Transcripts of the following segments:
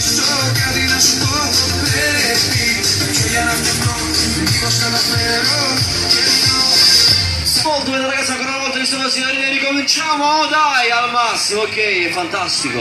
μιλήσω, κάτι να σου πω πρέπει. Και για να φτιαχτώ, λίγο σαν να φέρω καιρό. Molto bene ragazzi, ancora una volta visto così, ricominciamo, dai, al massimo, ok, è fantastico.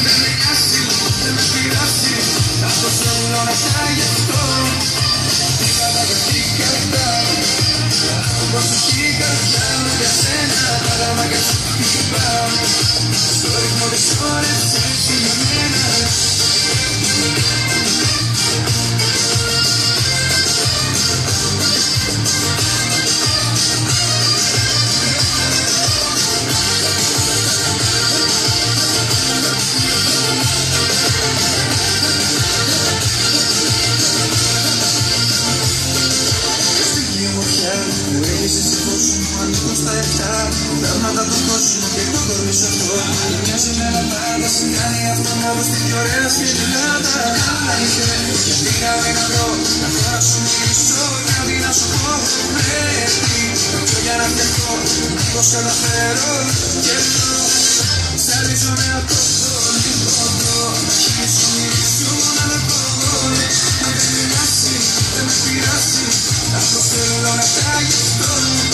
Στα εφτά, πράγματα του κόσμου και το κορμί σου αυτό. Μοιάζει με ένα πάντα, συγκάνει αυτό μόνο στην πιο ωραία σκηνάτα. Αλήθεια, γιατί να βρω, να θέλω να σου μιλήσω, κάτι να σου πω πρέπει. Και για να φτιαχτώ, λίγο σαν να φέρω καιρό. Ζαλίζω με αυτό το λιπόδο, να σου μιλήσω μόνο να κόβω. Αν δεν μοιράσει, δεν με πειράσει, αυτό θέλω να ταγιστώ.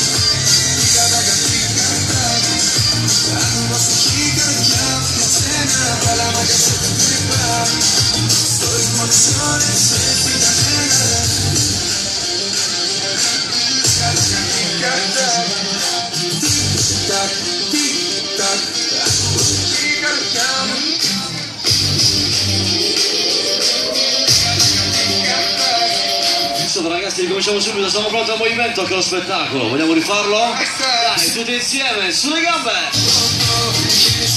Ragazzi, ricominciamo subito, siamo pronti al movimento, anche allo spettacolo. Vogliamo rifarlo? Dai, tutti insieme, sulle gambe!